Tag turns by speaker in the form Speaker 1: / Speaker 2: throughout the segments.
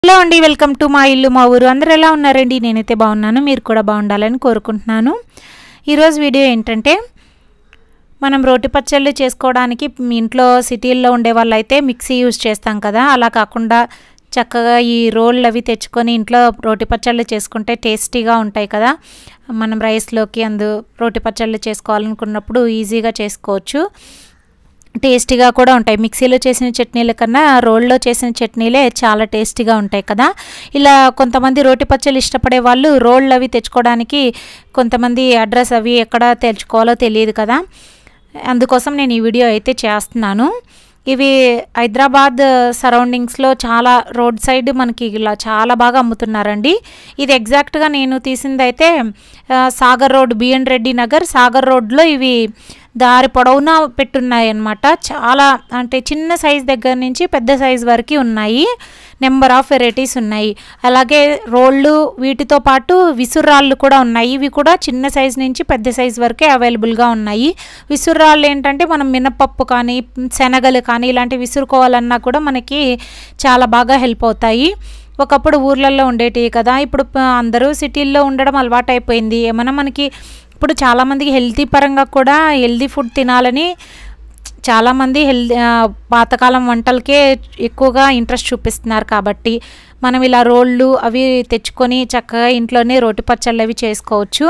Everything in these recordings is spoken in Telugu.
Speaker 1: హలో అండి, వెల్కమ్ టు మా ఇల్లు మా ఊరు. అందరూ ఎలా ఉన్నారండి? నేనైతే బాగున్నాను, మీరు కూడా బాగుండాలని కోరుకుంటున్నాను. ఈరోజు వీడియో ఏంటంటే, మనం రోటి పచ్చళ్ళు చేసుకోవడానికి మీ ఇంట్లో సిటీల్లో ఉండే వాళ్ళైతే మిక్సీ యూజ్ చేస్తాం కదా, అలా కాకుండా చక్కగా ఈ రోళ్ళు అవి తెచ్చుకొని ఇంట్లో రోటి పచ్చళ్ళు చేసుకుంటే టేస్టీగా ఉంటాయి కదా. మనం రైస్లోకి రోటి పచ్చళ్ళు చేసుకోవాలనుకున్నప్పుడు ఈజీగా చేసుకోవచ్చు, టేస్టీగా కూడా ఉంటాయి. మిక్సీలో చేసిన చట్నీల కన్నా రోల్లో చేసిన చట్నీలే చాలా టేస్టీగా ఉంటాయి కదా. ఇలా కొంతమంది రోటి పచ్చళ్ళు ఇష్టపడే వాళ్ళు రోళ్ళు అవి తెచ్చుకోవడానికి కొంతమంది అడ్రస్ అవి ఎక్కడ తెచ్చుకోవాలో తెలియదు కదా, అందుకోసం నేను ఈ వీడియో అయితే చేస్తున్నాను. ఇవి హైదరాబాద్ సరౌండింగ్స్లో చాలా రోడ్ సైడ్ మనకి ఇలా చాలా బాగా అమ్ముతున్నారండి. ఇది ఎగ్జాక్ట్గా నేను తీసింది అయితే సాగర్ రోడ్, BN.reddy నగర్ సాగర్ రోడ్లో ఇవి దారి పొడవునా పెట్టున్నాయి అన్నమాట. చాలా అంటే చిన్న సైజ్ దగ్గర నుంచి పెద్ద సైజ్ వరకు ఉన్నాయి, నెంబర్ ఆఫ్ వెరైటీస్ ఉన్నాయి. అలాగే రోళ్ళు వీటితో పాటు విసురాళ్ళు కూడా ఉన్నాయి. ఇవి కూడా చిన్న సైజ్ నుంచి పెద్ద సైజ్ వరకే అవైలబుల్గా ఉన్నాయి. విసురాళ్ళు ఏంటంటే మనం మినపప్పు కానీ శనగలు కానీ ఇలాంటివి విసురుకోవాలన్నా కూడా మనకి చాలా బాగా హెల్ప్ అవుతాయి. ఒకప్పుడు ఊర్లలో ఉండేటివి కదా, ఇప్పుడు అందరూ సిటీల్లో ఉండడం అలవాటు అయిపోయింది. ఏమైనా మనకి ఇప్పుడు చాలామందికి హెల్తీ పరంగా కూడా హెల్తీ ఫుడ్ తినాలని చాలామంది పాతకాలం వంటలకే ఎక్కువగా ఇంట్రెస్ట్ చూపిస్తున్నారు. కాబట్టి మనం ఇలా రోళ్ళు అవి తెచ్చుకొని చక్కగా ఇంట్లోనే రోటి పచ్చళ్ళు అవి చేసుకోవచ్చు.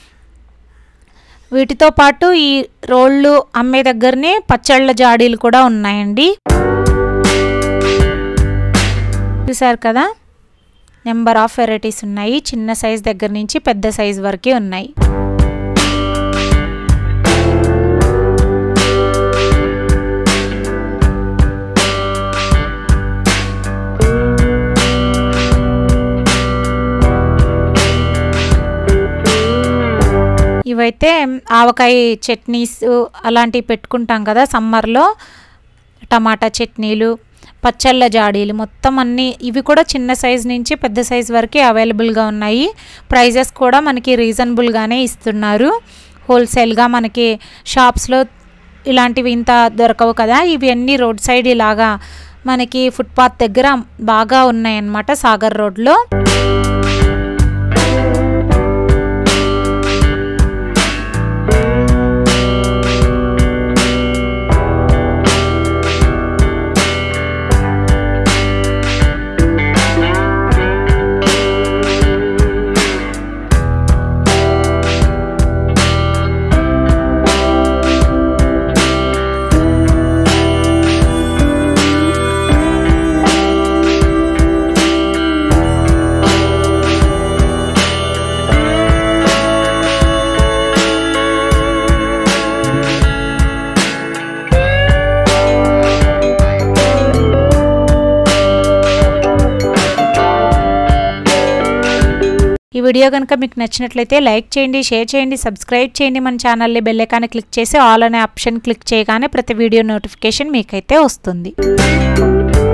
Speaker 1: వీటితో పాటు ఈ రోళ్ళు అమ్మే దగ్గరనే పచ్చళ్ళ జాడీలు కూడా ఉన్నాయండి. చూసారు కదా, నెంబర్ ఆఫ్ వెరైటీస్ ఉన్నాయి. చిన్న సైజ్ దగ్గర నుంచి పెద్ద సైజ్ వరకు ఉన్నాయి. ఇవైతే ఆవకాయ చట్నీస్ అలాంటివి పెట్టుకుంటాం కదా సమ్మర్లో, టమాటా చట్నీలు, పచ్చళ్ళ జాడీలు మొత్తం అన్నీ ఇవి కూడా చిన్న సైజ్ నుంచి పెద్ద సైజ్ వరకు అవైలబుల్గా ఉన్నాయి. ప్రైజెస్ కూడా మనకి రీజనబుల్గానే ఇస్తున్నారు. హోల్సేల్గా మనకి షాప్స్లో ఇలాంటివి ఇంత దొరకవు కదా. ఇవి అన్నీ రోడ్ సైడ్ ఇలాగా మనకి ఫుట్పాత్ దగ్గర బాగా ఉన్నాయన్నమాట సాగర్ రోడ్లో. ఈ వీడియో కనుక మీకు నచ్చినట్లయితే లైక్ చేయండి, షేర్ చేయండి, సబ్స్క్రైబ్ చేయండి. మన ఛానల్ని బెల్ ఐకాన్ క్లిక్ చేసి ఆల్ అనే ఆప్షన్ క్లిక్ చేయగానే ప్రతి వీడియో నోటిఫికేషన్ మీకైతే వస్తుంది.